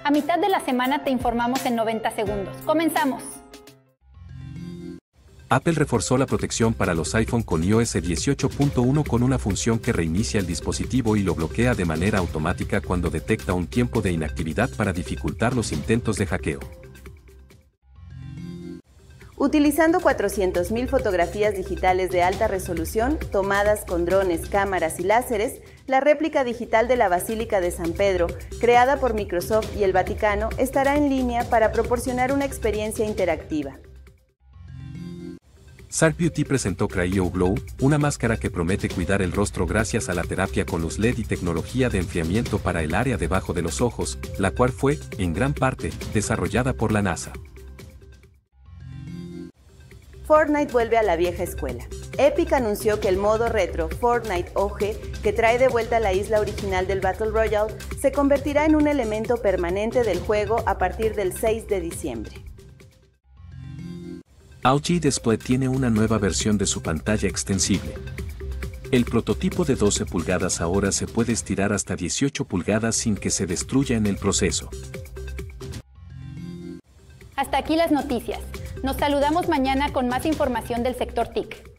A mitad de la semana te informamos en 90 segundos. ¡Comenzamos! Apple reforzó la protección para los iPhone con iOS 18.1 con una función que reinicia el dispositivo y lo bloquea de manera automática cuando detecta un tiempo de inactividad para dificultar los intentos de hackeo. Utilizando 400.000 fotografías digitales de alta resolución, tomadas con drones, cámaras y láseres, la réplica digital de la Basílica de San Pedro, creada por Microsoft y el Vaticano, estará en línea para proporcionar una experiencia interactiva. Sark Beauty presentó Cryo Glow, una máscara que promete cuidar el rostro gracias a la terapia con luz LED y tecnología de enfriamiento para el área debajo de los ojos, la cual fue, en gran parte, desarrollada por la NASA. Fortnite vuelve a la vieja escuela. Epic anunció que el modo retro Fortnite OG, que trae de vuelta la isla original del Battle Royale, se convertirá en un elemento permanente del juego a partir del 6 de diciembre. LG Display tiene una nueva versión de su pantalla extensible. El prototipo de 12 pulgadas ahora se puede estirar hasta 18 pulgadas sin que se destruya en el proceso. Hasta aquí las noticias. Nos saludamos mañana con más información del sector TIC.